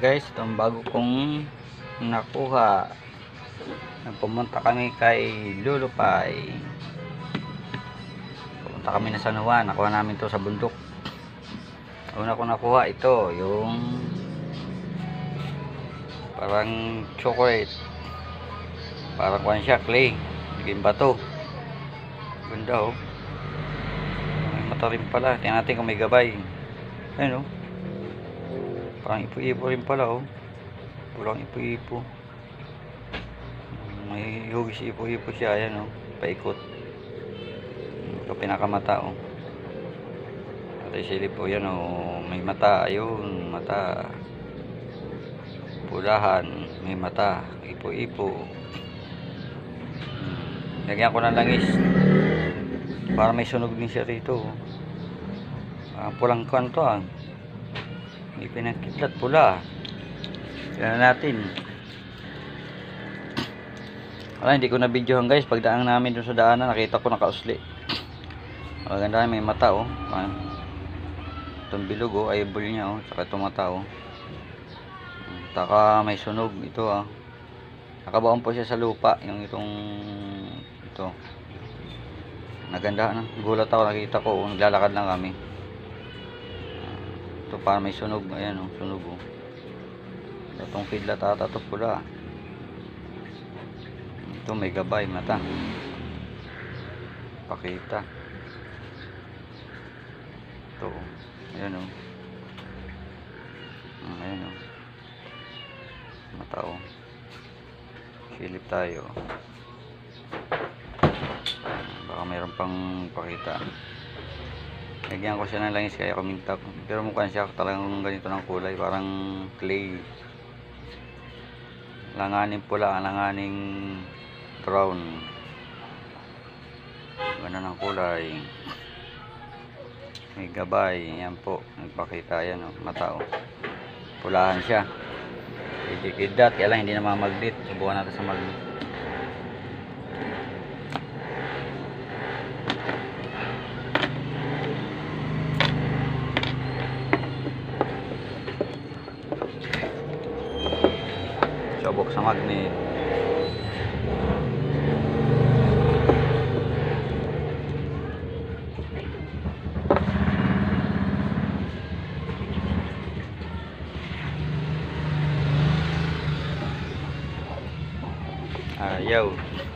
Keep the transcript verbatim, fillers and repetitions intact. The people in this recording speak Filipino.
guys, itong bago kong nakuha. Pumunta kami kay Lulupay. Pumunta kami na San Juan. Nakuha namin to sa bundok. Una ko nakuha ito, yung parang chocolate. Parang kuwan siya, clay. Naging bato. Ganda oh. May mata rin pala. Tingnan natin kung may gabay. Ayun oh. Parang ipo-ipo rin pala oh. Pulang ipo-ipo. May hugis ipo-ipo siya. Ayan oh. Paikot. Ito pinakamata oh. At isilip po yan oh. May mata. Ayun. Mata. Pulahan. May mata. Ipo-ipo. Hmm. Lagyan ko ng langis. Para may sunog din siya rito oh. Ah, pulang kanto ah. May pinakitlat pula. Tignan natin. Wala, hindi ko na videohan guys. Pagdaan namin dun sa daanan, nakita ko nakausli. Maganda, may mata oh. Itong bilog oh, eyeball niya oh. Saka itong mata oh. Taka may sunog ito ah. Nakabaon po siya sa lupa. Yung itong ito. Naganda na. Gulat ako, nakita ko oh. Naglalakad lang kami. Ito para may sunog. Ayan oh, sunog oh. Itong kidlat ata ito pula. Ito may gabay mata. Pakita. Ito oh. Ayan oh. Ayan oh. Mata oh. Silip tayo. Baka mayroon pang pakita. Lagyan ko siya ng langis kaya kuminta ko. Pero mukha siya talagang ganito ng kulay. Parang clay. Langaning pula, langaning brown. Ganda ng kulay. May gabay. Yan po. Nagpakita yan. Oh. Mata oh. Pulahan siya. Idikidat. Kaya lang hindi na mamaglit. Subukan natin sa maglit. Subok sa magnet. Ayaw.